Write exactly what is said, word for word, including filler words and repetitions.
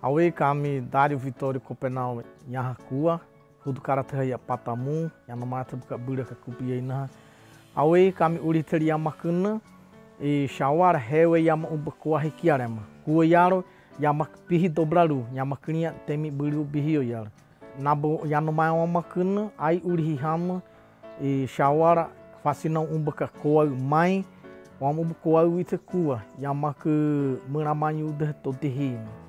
Aue kami Dário Vitório Copenau Yahakua, Rudu Karateia Patamu, Yanamata Buka Buda Kakupi na. Aue kami Uriteri Yamakuna, e Shawara Hewe Yama Ubakua Hikiarema. Kua Yaro Yamak Pihi Dobraru, Yamaknia Temi Buru Bihio Yar. Nabo Yanomaya Wamakuna, Ai Urihi Hama, e Shawara Facinão Umbaka Koa Mai, Wamubukoa Witakua, Yamaku Muramanyu de Totihin.